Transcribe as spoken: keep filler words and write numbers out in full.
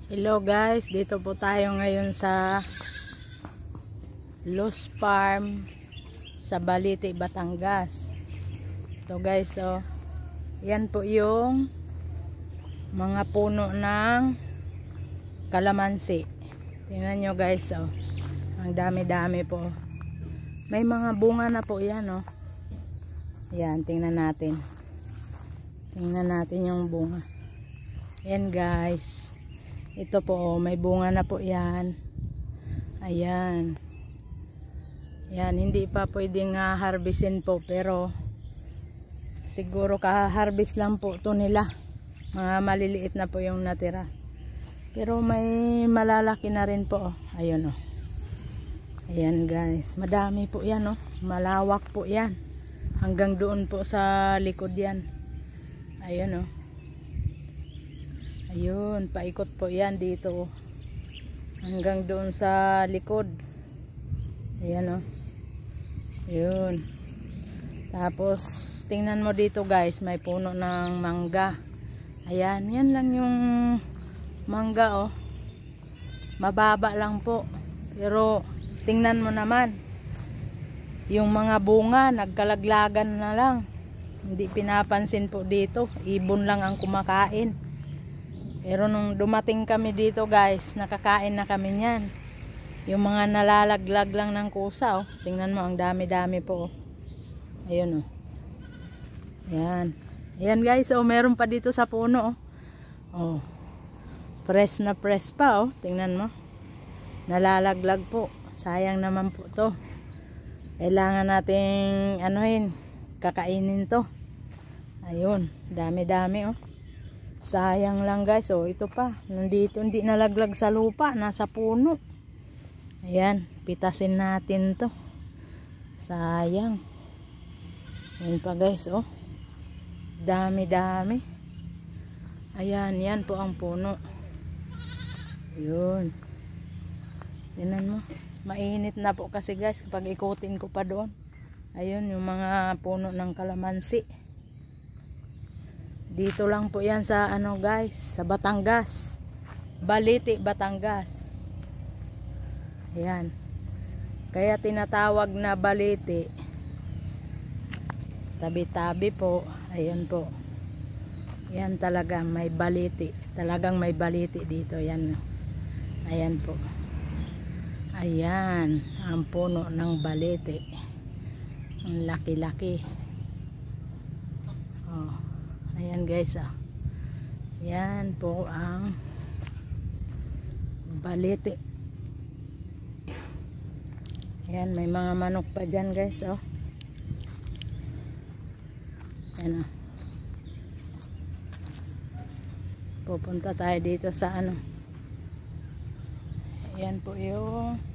Hello guys, dito po tayo ngayon sa Los Farm sa Balite, Batangas. Ito guys, oh. Yan po yung mga puno ng kalamansi. Tingnan nyo guys, oh. Ang dami-dami po. May mga bunga na po yan, oh. Yan, tingnan natin. Tingnan natin yung bunga. Yan guys. Ito po, oh, may bunga na po yan. Ayan. Yan, hindi pa pwedeng uh, harvestin po, pero siguro ka-harvest lang po to nila. Mga maliliit na po yung natira. Pero may malalaki na rin po, oh. Ayun, oh. Ayan guys, madami po yan, oh. Malawak po yan. Hanggang doon po sa likod yan. Ayun, oh. Ayun, paikot po yan dito. Hanggang doon sa likod. Ayan, oh. Ayun. Tapos, tingnan mo dito guys, may puno ng mangga. Ayan, yan lang yung mangga, oh. Mababa lang po. Pero, tingnan mo naman. Yung mga bunga, nagkalaglagan na lang. Hindi pinapansin po dito. Ibon lang ang kumakain. Pero nung dumating kami dito guys, nakakain na kami niyan. Yung mga nalalaglag lang ng kusa, oh. Tingnan mo, ang dami-dami po, oh. Ayun, oh. Ayan. Ayan guys, oh, meron pa dito sa puno, oh. Oh. Press na press pa, oh. Tingnan mo. Nalalaglag po. Sayang naman po to. Kailangan nating anuhin, kakainin to. Ayun, dami-dami, oh. Sayang lang guys, oh, ito pa. Nandito, hindi nalaglag sa lupa, nasa puno. Ayan, pitasin natin to. Sayang. Ayan pa guys, oh. Dami-dami. Ayan, yan po ang puno. Ayun. Tingnan mo. Mainit na po kasi guys, kapag ikutin ko pa doon. Ayun, yung mga puno ng kalamansi. Dito lang po yan sa ano guys, sa Batangas. Balite, Batangas. Ayan. Kaya tinatawag na Balite. Tabi-tabi po. Ayan po. Yan talaga, may balite. Talagang may balite dito. Yan. Ayan po. Ayan. Ang puno ng balite. Ang laki-laki. Oh. Ayan guys, ah. Yan po ang balite. Ayan, may mga manok pa dyan guys, oh. Ayan, oh. Pupunta tayo dito sa ano. Ayan po yung